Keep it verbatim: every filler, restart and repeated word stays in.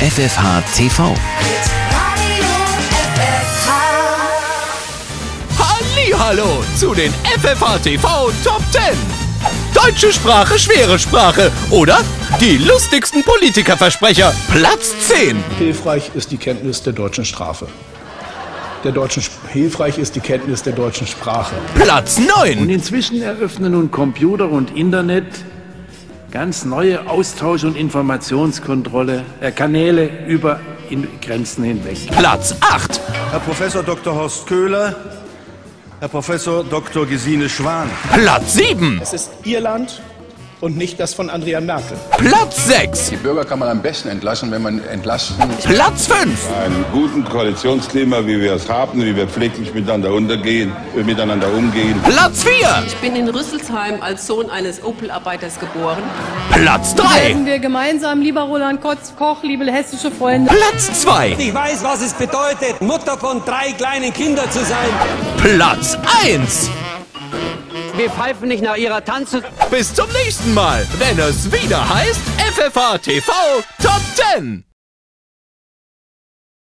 F F H T V. Hallihallo zu den F F H T V Top zehn. Deutsche Sprache, schwere Sprache oder die lustigsten Politikerversprecher. Platz zehn. Hilfreich ist die Kenntnis der deutschen Strafe. Der deutschen Sp Hilfreich ist die Kenntnis der deutschen Sprache. Platz neun. Und inzwischen eröffnen nun Computer und Internet ganz neue Austausch- und Informationskontrolle äh, Kanäle über in Grenzen hinweg. Platz acht. Herr Professor Doktor Horst Köhler, Herr Professor Doktor Gesine Schwan. Platz sieben. Es ist Ihr Land und nicht das von Angela Merkel. Platz sechs. Die Bürger kann man am besten entlassen, wenn man entlasten. Platz fünf. Einen guten Koalitionsklima, wie wir es haben, wie wir pfleglich miteinander, untergehen, äh, miteinander umgehen. Platz vier. Ich bin in Rüsselsheim als Sohn eines Opel-Arbeiters geboren. Platz drei. Werden wir gemeinsam, lieber Roland Koch, liebe hessische Freunde. Platz zwei. Ich weiß, was es bedeutet, Mutter von drei kleinen Kindern zu sein. Platz eins. Wir pfeifen nicht nach ihrer Tanze. Bis zum nächsten Mal, wenn es wieder heißt F F H T V Top zehn.